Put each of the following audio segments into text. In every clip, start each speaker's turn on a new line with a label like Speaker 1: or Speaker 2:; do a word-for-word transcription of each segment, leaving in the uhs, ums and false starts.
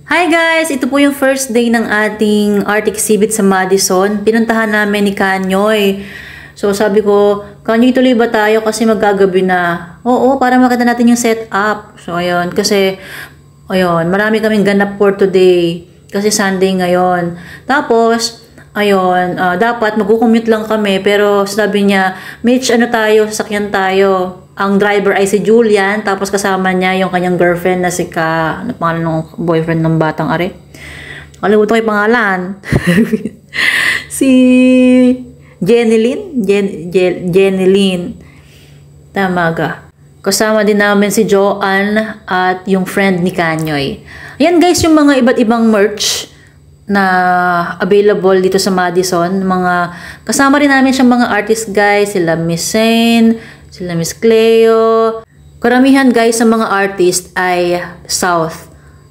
Speaker 1: Hi guys! Ito po yung first day ng ating art exhibit sa Madison. Pinuntahan namin ni Kanyoy. So sabi ko, Kanyoy tuloy ba tayo kasi magagabi na? Oo, para makita natin yung setup. So ayun, kasi ayun, marami kaming ganap for today. Kasi Sunday ngayon. Tapos, ayun, uh, dapat magkukommute lang kami. Pero sabi niya, Mitch, ano tayo, sasakyan tayo. Ang driver ay si Julian, tapos kasama niya yung kanyang girlfriend na si Ka, ano pangalan ng boyfriend ng batang are? Kalimutan ko yung pangalan. si Jenilyn? Jen, Jen, Jenilyn. Tama ka. Kasama din namin si Joanne at yung friend ni Kanyoy. Ayan guys, yung mga iba't ibang merch na available dito sa Madison. Mga, kasama rin namin siyang mga artist guys, sila Miss Sane, sila Miss Cleo. Karamihan guys sa mga artist ay South.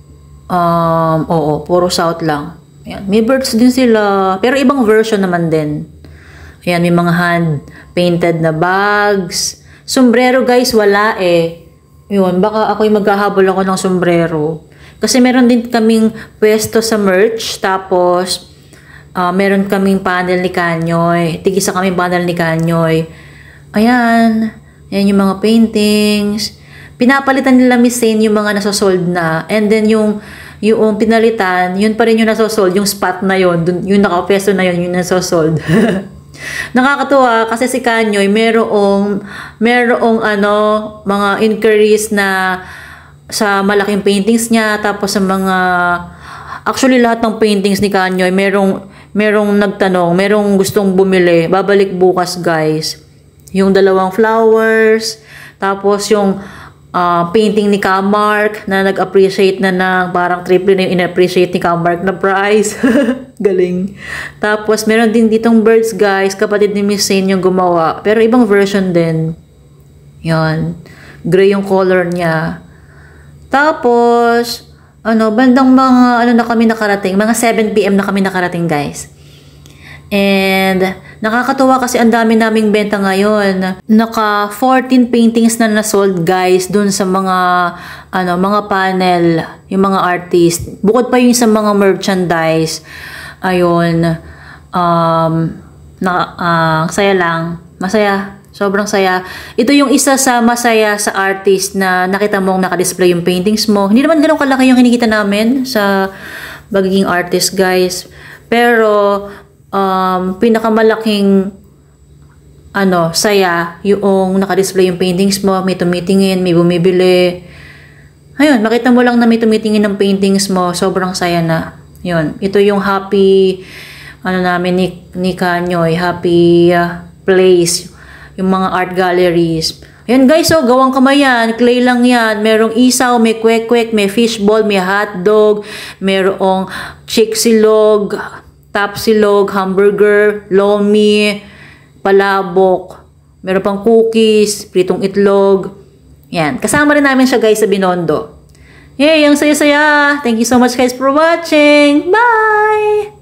Speaker 1: Um, oo, puro South lang. Ayan, may birds din sila. Pero ibang version naman din. Ayan, may mga hand-painted na bags. Sombrero guys, wala eh. Yun, baka ako'y maghahabol ako ng sombrero. Kasi meron din kaming pwesto sa merch. Tapos, uh, meron kaming panel ni Kanyoy. Tigisa kaming panel ni Kanyoy. Ayan. Ayan yung mga paintings. Pinapalitan nila Miss Sane yung mga nasosold na. And then yung, yung pinalitan, yun pa rin yung nasosold. Yung spot na yun. Dun, yung naka-peso na yun, yung nasosold. Nakakatuwa kasi si Kanyoy merong, merong ano, mga inquiries na sa malaking paintings niya. Tapos sa mga... Actually, lahat ng paintings ni Kanyoy, merong, merong nagtanong, merong gustong bumili. Babalik bukas, guys. Yung dalawang flowers, tapos yung uh, painting ni Kamark na nag-appreciate na na parang triple na yung in-appreciate ni Kamark na prize. Galing. Tapos meron din ditong birds guys, kapatid ni Miss Sane yung gumawa. Pero ibang version din. Yan. Gray yung color niya. Tapos, ano, bandang mga, ano na kami nakarating, mga seven p m na kami nakarating guys. And nakakatuwa kasi ang dami naming benta ngayon. Naka fourteen paintings na nasold guys dun sa mga ano, mga panel, yung mga artist. Bukod pa yung sa mga merchandise. Ayun. Um na uh, saya lang. Masaya. Sobrang saya. Ito yung isa sa masaya sa artist na nakita mong naka-display yung paintings mo. Hindi naman ganoon kalaki yung kinikita namin sa pagiging artist guys. Pero Um, pinakamalaking ano, saya yung naka-display yung paintings mo, may tumitingin, may bumibili. Ayun, makita mo lang na may tumitingin ng paintings mo, sobrang saya na. Yun, ito yung happy ano namin ni, ni Kanyoy, happy uh, place, yung mga art galleries. Ayan guys, so gawang kamay yan, clay lang yan. Merong isaw, may kwek-kwek, may fishball, may hotdog, merong chicksilog, tapsilog, hamburger, lomi, palabok, meron pang cookies, pritong itlog. Yan. Kasama rin namin siya guys sa Binondo. Yay, ang saya-saya. Thank you so much guys for watching. Bye!